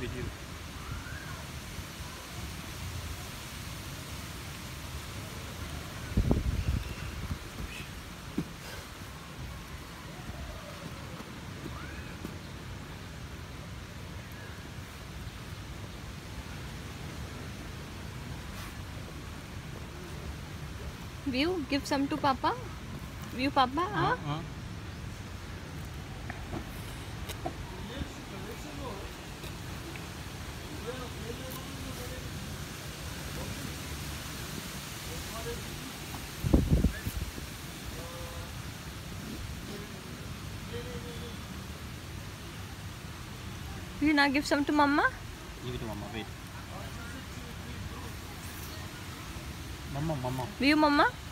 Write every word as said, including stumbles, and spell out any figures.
video. View, give some to Papa. View, Papa. Huh? Uh-huh. View, now give some to Mama. Give it to Mama. Wait. Mama, Mama. View, Mama.